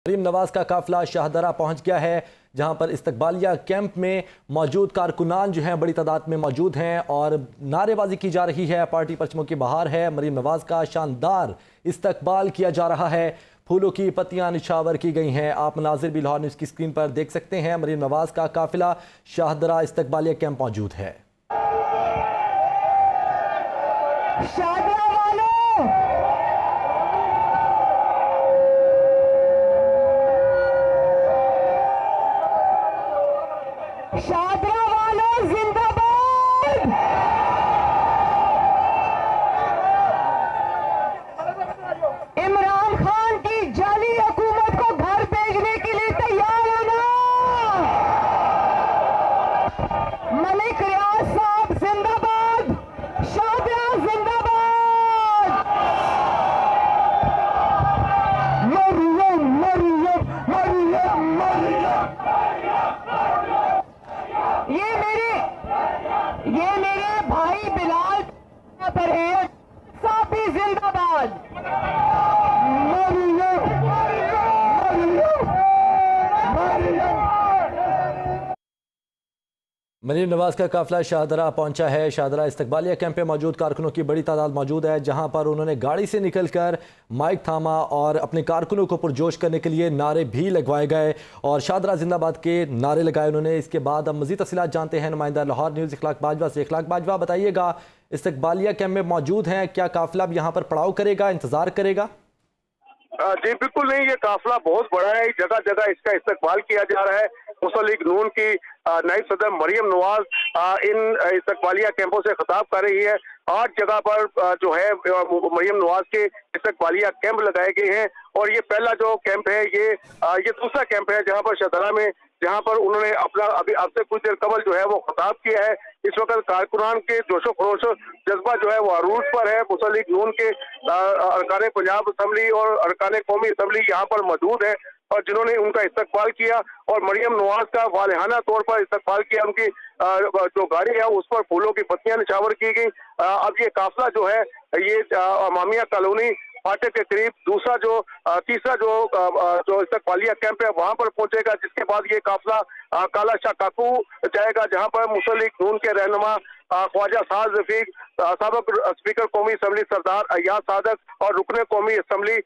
मरीम नवाज का काफिला शाहदरा पहुंच गया है, जहां पर इस्तकबालिया कैंप में मौजूद कारकुनान जो हैं बड़ी तादाद में मौजूद हैं और नारेबाजी की जा रही है। पार्टी परचमों की बहार है। मरीम नवाज का शानदार इस्तकबाल किया जा रहा है। फूलों की पत्तियां निछावर की गई हैं। आप मनाजिर भी लाहौर न्यूज़ की स्क्रीन पर देख सकते हैं। मरीम नवाज का काफिला शाहदरा इस्तकबालिया कैंप मौजूद है। शाहदरा वालों जिंदाबाद। इमरान खान की जाली हुकूमत को घर भेजने के लिए तैयार होना। मलिक रियाज साहब जिंदाबाद। शाहदरा जिंदाबाद। मरियम मरियम मरियम मरियम। ये मेरे भाई बिलाल पर है। साहब भी जिंदाबाद। मरीम नवाज का काफिला शाहदरा पहुंचा है। शाहदरा इस्तकबालिया कैंप में मौजूद कारकुनों की बड़ी तादाद मौजूद है, जहां पर उन्होंने गाड़ी से निकलकर माइक थामा और अपने कारकुनों को पुरजोश करने के लिए नारे भी लगवाए गए और शाहदरा जिंदाबाद के नारे लगाए उन्होंने। इसके बाद हम मजीद तफसीलात जानते हैं नुमाइंदा लाहौर न्यूज़ इखलाक बाजवा से। इखलाक बाजवा, बताइएगा, इस्तकबालिया कैंप में मौजूद हैं, क्या काफिला यहाँ पर पड़ाव करेगा, इंतजार करेगा? जी बिल्कुल नहीं, ये काफिला बहुत बड़ा है। जगह जगह इसका इस्तकबाल किया जा रहा है। मुस्लिम लीग नून की नायब सदर मरियम नवाज इन इस्तकबालिया कैंपों से खिताब कर रही है। 8 जगह पर जो है मरियम नवाज के इस्तकबालिया कैंप लगाए गए हैं और ये पहला जो कैंप है ये दूसरा कैंप है जहां पर शाहदरा में, जहां पर उन्होंने अपना अभी अब से कुछ देर कबल जो है वो खिताब किया है। इस वक्त कारकुनान के जोशो खरोश जज्बा जो है वो अरूज पर है। मुस्लिम लीग नून के अरकान पंजाब असम्बली और अरकान कौमी असम्बली यहाँ पर मौजूद है और जिन्होंने उनका इस्तकबाल किया और मरियम नवाज का वालहाना तौर पर इस्तकबाल किया। उनकी जो गाड़ी है उस पर फूलों की पत्तियां निछावर की गई। अब ये काफिला जो है ये अमामिया कॉलोनी फाटक के करीब तीसरा जो इस्तकबालिया कैंप है वहां पर पहुंचेगा, जिसके बाद ये काफिला काला शाह काकू जाएगा, जहां पर मुस्लिम लीग नून के रहनुमा ख्वाजा साद रफीक, साबिक स्पीकर कौमी असम्बली सरदार अय्याज सादक और रुकने कौमी असम्बली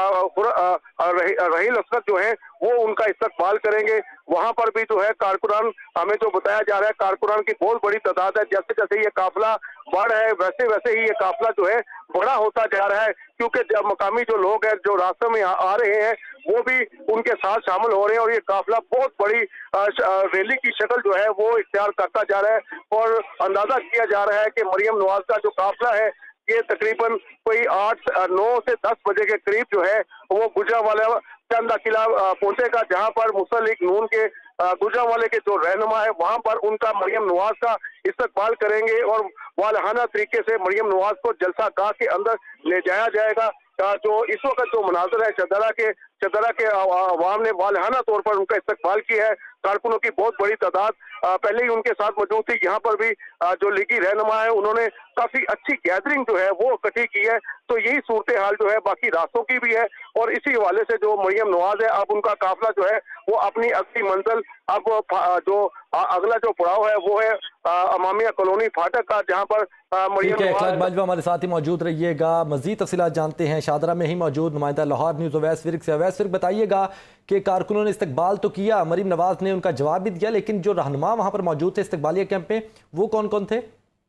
रहील असरत जो है वो उनका इस्तकबाल करेंगे। वहां पर भी जो है कारकुनान, हमें जो बताया जा रहा है कारकुनान की बहुत बड़ी तादाद है। जैसे जैसे ये काफिला बढ़ है वैसे वैसे ही ये काफिला जो है बड़ा होता जा रहा है, क्योंकि जब मकामी जो लोग हैं जो रास्ते में आ रहे हैं वो भी उनके साथ शामिल हो रहे हैं और ये काफिला बहुत बड़ी रैली की शक्ल जो है वो इख्तियार करता जा रहा है और अंदाजा किया जा रहा है कि मरियम नवाज का जो काफिला है ये तकरीबन कोई 9 से 10 बजे के करीब जो है वो गुजरांवाला चंदा किला पहुंचेगा, जहां पर मुस्लिम लीग नून के गुजरांवाले के जो रहनुमा है वहां पर उनका मरियम नवाज का इस्तकबाल करेंगे और वालहाना तरीके से मरियम नवाज को जलसा गाह के अंदर ले जाया जाएगा। जो इस वक्त जो मनाजर है चदरा के अवाम ने वालहाना तौर पर उनका इस्तकबाल किया है। कारकुनों की बहुत बड़ी तादाद पहले ही उनके साथ मौजूद थी। यहाँ पर भी जो लीगी रहनुमा है उन्होंने काफी अच्छी गैदरिंग जो है वो इकट्ठी की है। तो यही सूरत हाल जो है बाकी रास्तों की भी है और इसी हवाले से जो मरियम नवाज है अब उनका काफिला जो है वो अपनी अगली मंजिल अब जो अगला जो पड़ाव है वो है अमामिया कॉलोनी फाटक का, जहाँ पर ठीक है। इखलाक बाजवा हमारे साथ ही मौजूद रहिएगा, मजीद तफसीलात जानते हैं। शाहदरा में ही मौजूद नुमाइंदा लाहौर न्यूज़ अवैस फिरक से। अवैस फिरक, बताइएगा कि कारकुनों ने इस्तकबाल तो किया, मरीम नवाज ने उनका जवाब भी दिया, लेकिन जो रहनुमा वहाँ पर मौजूद थे इस्तकबालिया कैंप में वो कौन कौन थे?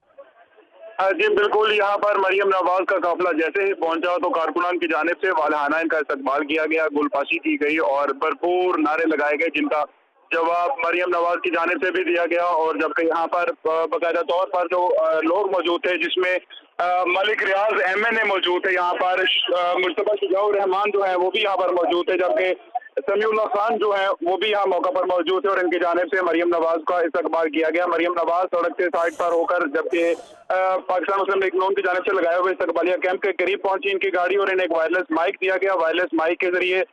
जी बिल्कुल, यहाँ पर मरियम नवाज का काफिला जैसे ही पहुंचा तो कारकुनान की जानिब से वालहाना इनका इस्तकबाल किया गया, गुलपाशी की गई और भरपूर नारे लगाए गए, जिनका जवाब मरियम नवाज की जानिब से भी दिया गया। और जबकि यहाँ पर बाकायदा तौर पर जो लोग मौजूद थे, जिसमें मलिक रियाज MNA मौजूद थे, यहाँ पर मुस्तफा शुजाउर रहमान जो है वो भी यहाँ पर मौजूद थे, जबकि समीउल्लाह खान जो है वो भी यहाँ मौका पर मौजूद थे और इनकी जानिब से मरियम नवाज का इस्तकबाल किया गया। मरियम नवाज सड़क के साइड पर होकर जबकि पाकिस्तान मुस्लिम लीग नून की जानिब से लगाए हुए इस्तकबालिया कैंप के करीब पहुंची इनकी गाड़ी और इन्हें एक वायरलेस माइक दिया गया। वायरलेस माइक के जरिए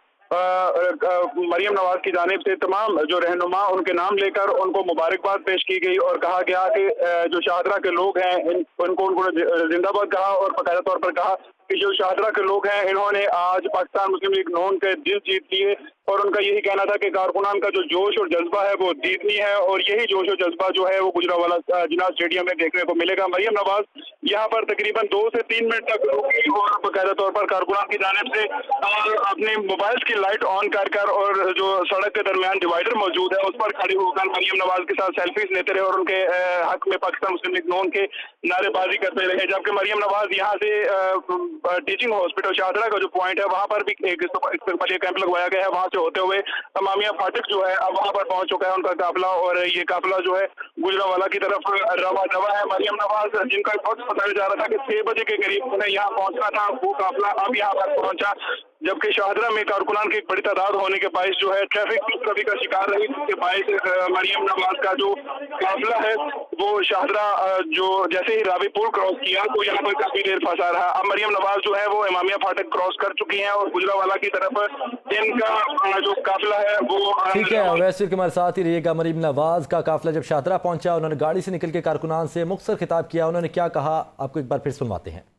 मरियम नवाज की जानिब से तमाम जो रहनुमा उनके नाम लेकर उनको मुबारकबाद पेश की गई और कहा गया कि जो शाहदरा के लोग हैं उनको जिंदाबाद कहा और बाकायदा तौर पर कहा कि जो शाहदरा के लोग हैं इन्होंने आज पाकिस्तान मुस्लिम लीग नून के दिल जीत लिए और उनका यही कहना था कि कारकुनान का जो जोश और जज्बा है वो जीतनी है और यही जोश और जज्बा जो है वो गुजरांवाला जिन्ना स्टेडियम में देखने को मिलेगा। मरियम नवाज यहाँ पर तकरीबन 2 से 3 मिनट तक रुकी और बाकायदा तौर पर कारकुनान की जानिब से अपने मोबाइल की लाइट ऑन कर और जो सड़क के दरमियान डिवाइडर मौजूद है उस पर खड़ी होकर मरियम नवाज के साथ सेल्फीज लेते रहे और उनके हक में पाकिस्तान मुस्लिम लीग नून के नारेबाजी करते रहे। जबकि मरियम नवाज यहाँ से टीचिंग हॉस्पिटल शाहदरा का जो पॉइंट है वहाँ पर भी एक इस्तकबालिया कैंप लगवाया गया है, वहाँ से होते हुए इमामिया फाटक जो है अब वहाँ पर पहुंच चुका है उनका काफिला और ये काफिला जो है गुजरांवाला की तरफ रवा दवा है। मरियम नवाज जिनका वक्त बताया जा रहा था कि 6 बजे के करीब उन्हें यहाँ पहुंचना था, वो काफिला अब यहाँ पर पहुंचा। जबकि शाहदरा में कारकुनान की एक बड़ी तादाद होने के बायस जो है ट्रैफिक कभी का शिकार रही, जिसके बायस मरियम नवाज का जो काफिला है वो शाहदरा जो जैसे ही रावी पुल क्रॉस किया तो यहाँ पर काफी देर फंसा रहा। अब मरियम नवाज जो है वो इमामिया फाटक क्रॉस कर चुकी हैं और गुजरांवाला की तरफ इनका जो काफिला है वो ठीक है। वैसे के हमारे साथ ही रहिएगा। मरियम नवाज का काफिला जब शाहदरा पहुंचा उन्होंने गाड़ी से निकल के कारकुनान से मुख्तसर खिताब किया, उन्होंने क्या कहा आपको एक बार फिर सुनवाते हैं।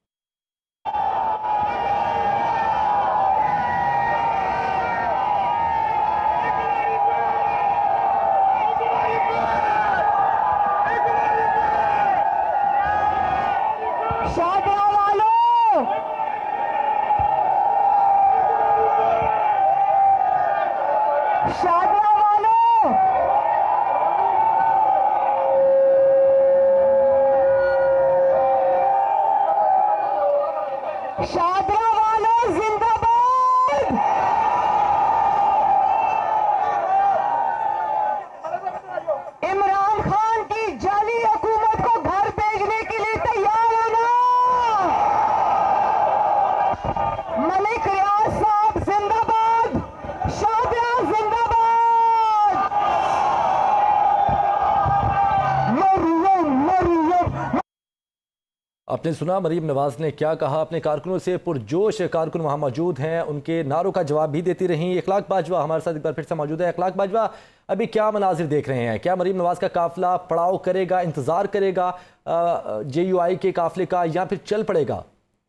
शाहदरा वालों, शाहदरा वालों, शाहदरा वालों जिंदाबाद। इमरान खान की जाली हुकूमत को घर भेजने के लिए तैयार होना। मलिक रियाज साहब जिंदाबाद, शाहदरा जिंदाबाद। मरियम मरियम। आपने सुना मरियम नवाज ने क्या कहा। अपने कारकुनों से पुरजोश कारकुन वहाँ मौजूद हैं, उनके नारों का जवाब भी देती रहीं। इखलाक बाजवा हमारे साथ एक बार फिर से मौजूद है। इखलाक बाजवा, अभी क्या मनाजिर देख रहे हैं? क्या मरियम नवाज का काफिला पड़ाव करेगा, इंतजार करेगा JUI के काफिले का, या फिर चल पड़ेगा?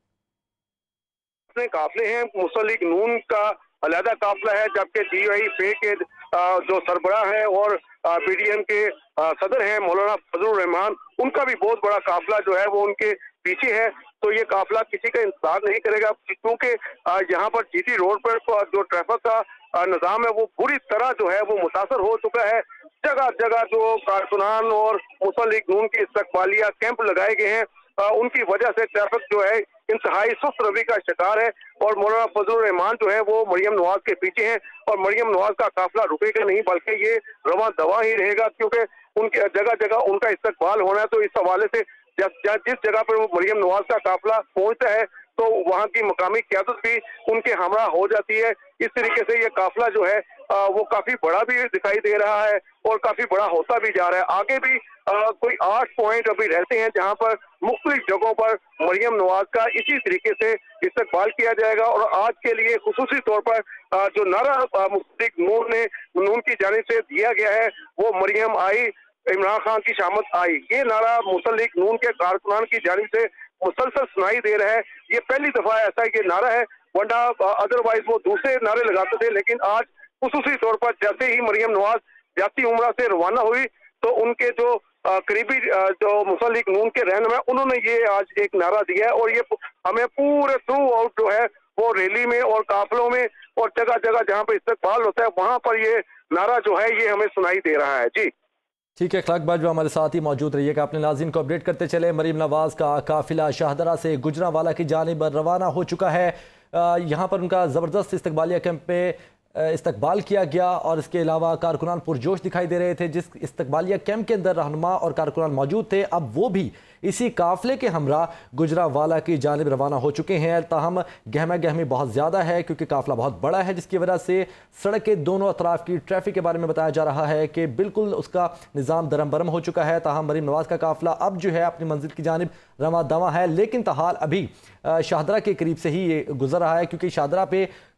काफिले हैं, मुस्लिम लीग नून का अलहदा काफिला है, जबकि JUI पे के जो सरबराह है और PDM के सदर हैं मौलाना फजलुर रहमान, उनका भी बहुत बड़ा काफिला जो है वो उनके पीछे है। तो ये काफिला किसी का इंतजार नहीं करेगा, क्योंकि यहाँ पर GT रोड पर जो ट्रैफिक का निजाम है वो पूरी तरह जो है वो मुतासर हो चुका है। जगह जगह जो कारकुनान और मुस्लिम लीग नून के इस्तकबालिया कैंप लगाए गए हैं, उनकी वजह से ट्रैफिक जो है इंतहाई सुस्त रवि का शिकार है और मौलाना फजलुर रहमान जो है वो मरियम नवाज के पीछे हैं और मरियम नवाज का काफिला रुकेगा नहीं, बल्कि ये रवा दवा ही रहेगा, क्योंकि उनके जगह जगह उनका इस्तकबाल होना है। तो इस हवाले से जिस जगह पर वो मरियम नवाज का काफिला पहुंचता है तो वहाँ की मकामी क़यादत भी उनके हमरा हो जाती है। इस तरीके से ये काफिला जो है वो काफी बड़ा भी दिखाई दे रहा है और काफी बड़ा होता भी जा रहा है। आगे भी कोई 8 पॉइंट अभी रहते हैं जहां पर मुख्तलिफ जगहों पर मरियम नवाज का इसी तरीके से इस्तकबाल किया जाएगा। और आज के लिए खुसूसी तौर पर जो नारा मुस्लिम लीग नून की जानिब से दिया गया है वो मरियम आई, इमरान खान की शामत आई, ये नारा मुस्लिम लीग नून के कारकुनान की जानिब से मुसलसल सुनाई दे रहा है। ये पहली दफा ऐसा ये नारा है, वरना अदरवाइज वो दूसरे नारे लगाते थे, लेकिन आज खुसूसी तौर पर जैसे ही मरियम नवाज जाती उम्रा से रवाना हुई तो उनके जो करीबी जो मुस्लिम लीग नून के रहनुमा उन्होंने ये आज एक नारा दिया है और ये हमें पूरे थ्रू आउट जो है वो रैली में और काफिलों में और जगह जगह जहाँ पे इस्तकबाल होता है वहां पर ये नारा जो है ये हमें सुनाई दे रहा है। जी ठीक है। इखलाक बाजवा हमारे साथ ही मौजूद रहिएगा, अपने नाज़रीन को अपडेट करते चले। मरियम नवाज का काफिला शाहदरा से गुजरांवाला की जानिब रवाना हो चुका है। यहाँ पर उनका ज़बरदस्त इस्तकबालिया कैंप पे इस्तकबाल किया गया और इसके अलावा कारकुनान पुरजोश दिखाई दे रहे थे। जिस इस्तकबालिया कैंप के अंदर रहनुमा और कारकुनान मौजूद थे, अब वो भी इसी काफिले के हमरा गुजरांवाला की जानिब रवाना हो चुके हैं। ताहम गहमा गहमी बहुत ज़्यादा है क्योंकि काफिला बहुत बड़ा है, जिसकी वजह से सड़क के दोनों अतराफ की ट्रैफिक के बारे में बताया जा रहा है कि बिल्कुल उसका निज़ाम दरम बरम हो चुका है। ताहम मरियम नवाज का काफिला अब जो है अपनी मंजिल की जानिब रवा दवा है, लेकिन तहाल अभी शाहदरा के करीब से ही ये गुजर रहा है, क्योंकि शाहदरा पे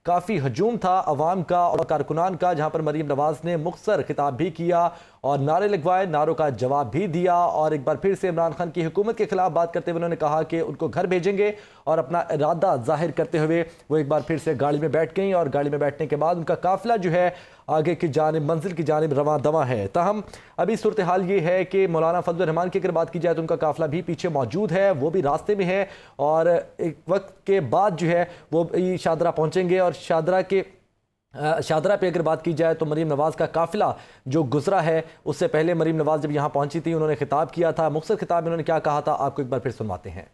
काफ़ी हजूम था अवाम का और कारकुनान का, जहां पर मरीम नवाज ने मुख्तसर खिताब भी किया और नारे लगवाए, नारों का जवाब भी दिया और एक बार फिर से इमरान खान की हुकूमत के खिलाफ बात करते हुए उन्होंने कहा कि उनको घर भेजेंगे और अपना इरादा जाहिर करते हुए वो एक बार फिर से गाड़ी में बैठ गई और गाड़ी में बैठने के बाद उनका काफिला जो है आगे की जानिब, मंजिल की जानिब रवां दवा है। ताहम अभी सूरत हाल ये है कि मौलाना फजल रहमान की अगर बात की जाए तो उनका काफिला भी पीछे मौजूद है, वो भी रास्ते में है और एक वक्त के बाद जो है वो शाहदरा पहुंचेंगे और शाहदरा पे अगर बात की जाए तो मरीम नवाज का काफिला जो गुजरा है, उससे पहले मरीम नवाज जब यहाँ पहुंची थी उन्होंने खिताब किया था। मुख्तसर खिताब में उन्होंने क्या कहा था आपको एक बार फिर सुनवाते हैं।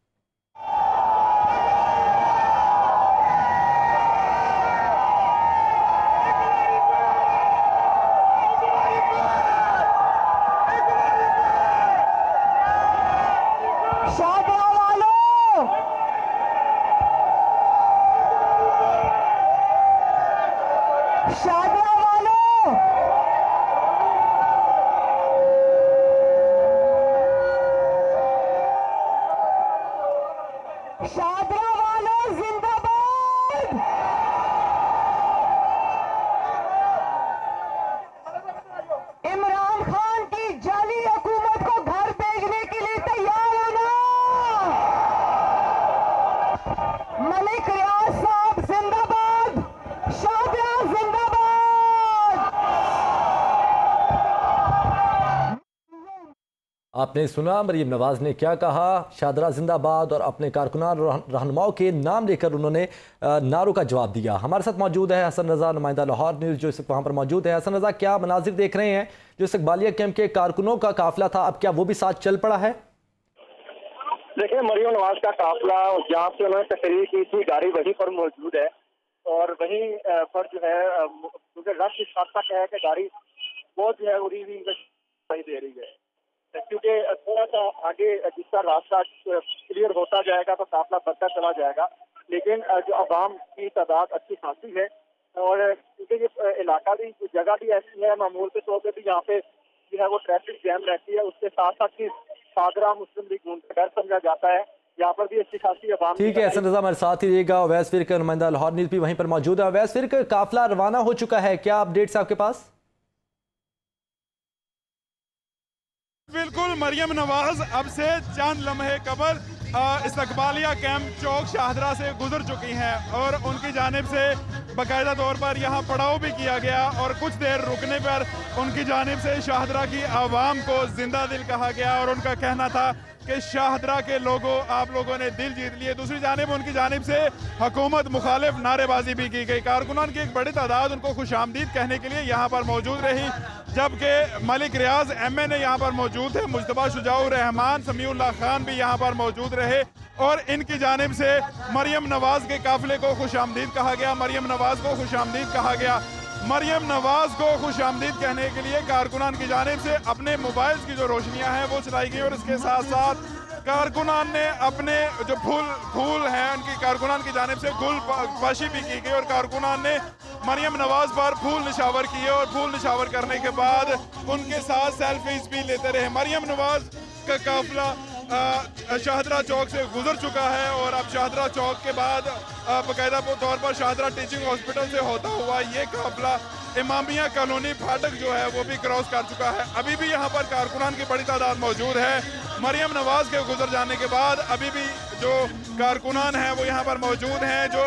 शाहदरा वालों, शाहदरा वालों जिंदाबाद। इमरान खान की जाली हुकूमत को घर भेजने के लिए तैयार हो ना। मलिक रियाज साहब जिंदाबाद, शाहदरा जिंदाबाद। आपने सुना मरीम नवाज ने क्या कहा, शाहदरा जिंदाबाद, और अपने कारकुनान रहनुमाओं के नाम लेकर उन्होंने नारों का जवाब दिया। हमारे साथ मौजूद है हसन रजा, नुमाइंदा लाहौर न्यूज़, जो इस वक्त वहाँ पर मौजूद है। हसन रजा, क्या मनाजिर देख रहे हैं? जो इस्तकबालिया कैंप के कारकुनों का काफिला था, अब क्या वो भी साथ चल पड़ा है? देखिए, मरीम नवाज का काफिला जहाँ से उन्होंने तकरीर की थी, गाड़ी वहीं पर मौजूद है और वहीं पर जो है क्योंकि रश इस हद तक है कि गाड़ी बहुत जो है उड़ी हुई दिखाई दे रही है, क्योंकि थोड़ा सा आगे जिसका रास्ता क्लियर होता जाएगा तो काफिला बढ़ता चला जाएगा। लेकिन जो आवाम की तादाद अच्छी खासी है और क्योंकि ये इलाका भी, जगह भी ऐसी है, मामूल के तौर पर भी यहाँ पे जो है वो ट्रैफिक जैम रहती है। उसके साथ साथ ही शाहदरा मुस्लिम लीग का घर समझा जाता है, यहाँ पर भी अच्छी खासी आवाम। ठीक है हसन रजा, हमारे साथ ही रहेगा। अवैस फिर का नुमाइंदा लाहौर न्यूज़ भी वहीं पर मौजूद है। अवैस फिर का काफिला रवाना हो चुका है, क्या अपडेट्स आपके पास? बिल्कुल, मरियम नवाज अब से चंद लम्हे कबल इस्तकबालिया कैंप चौक शाहदरा से गुजर चुकी हैं और उनकी जानिब से बाकायदा तौर पर यहाँ पड़ाव भी किया गया और कुछ देर रुकने पर उनकी जानिब से शाहदरा की आवाम को जिंदा दिल कहा गया और उनका कहना था कि शाहदरा के लोगों, आप लोगों ने दिल जीत लिए। दूसरी जानिब उनकी जानिब से हुकूमत मुखालिफ नारेबाजी भी की गई। कारकुनान की एक बड़ी तादाद उनको खुशामदीद कहने के लिए यहाँ पर मौजूद रही, जबकि मलिक रियाज MN यहाँ पर मौजूद थे, मुजतबा शुजाउर रहमान, समीउल्लाह खान भी यहाँ पर मौजूद रहे और इनकी जानिब से मरियम नवाज के काफिले को खुशामदीद कहा गया। मरियम नवाज को खुशामदीद कहा गया। मरियम नवाज को खुशामदीद कहने के लिए कारकुनान की जानिब से अपने मोबाइल की जो रोशनियां हैं वो चलाई गई और इसके साथ साथ कारकुनान ने अपने जो फूल हैं उनकी कारकुनान की जानिब से गुल पाशी भी की गई और कारकुनान ने मरियम नवाज पर फूल निशावर किए और फूल निशावर करने के बाद उनके साथ सेल्फीज भी लेते रहे। मरियम नवाज का काफिला शाहदरा चौक से गुजर चुका है और अब शाहदरा चौक के बाद बाकायदा तौर पर शाहदरा टीचिंग हॉस्पिटल से होता हुआ ये काफिला इमामिया कॉलोनी फाटक जो है वो भी क्रॉस कर चुका है। अभी भी यहाँ पर कारकुनान की बड़ी तादाद मौजूद है। मरियम नवाज के गुजर जाने के बाद अभी भी जो कारकुनान हैं वो यहाँ पर मौजूद हैं, जो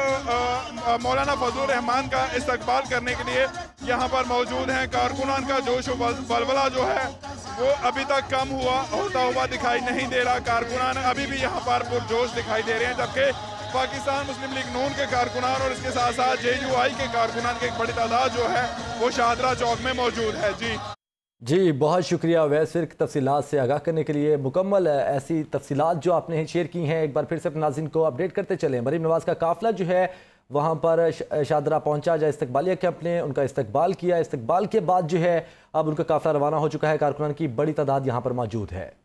मौलाना फजल रहमान का इस्तकबाल करने के लिए यहाँ पर मौजूद हैं। कारकुनान का जोश बलबला जो है वो अभी तक कम होता हुआ दिखाई नहीं दे रहा। कारकुनान अभी भी यहाँ पर पुरजोश दिखाई दे रहे हैं, जबकि पाकिस्तान मुस्लिम लीग नून के कारकुनान और इसके साथ साथ JUI के कारकुनान की एक बड़ी तादाद जो है वो शाहदरा चौक में मौजूद है। जी, बहुत शुक्रिया अवैस फिर तफसीलात से आगाह करने के लिए। मुकम्मल ऐसी तफसीलात जो आपने शेयर की हैं, एक बार फिर से अपने नाज़रीन को अपडेट करते चलें। मरीम नवाज का काफिला जो है वहाँ पर शाहदरा पहुँचा, जहाँ इस्तकबालिया कैंप ने उनका इस्तकबाल किया। इस्तकबाल के बाद जो है अब उनका काफिला रवाना हो चुका है। कारकुनान की बड़ी तादाद यहाँ पर मौजूद है।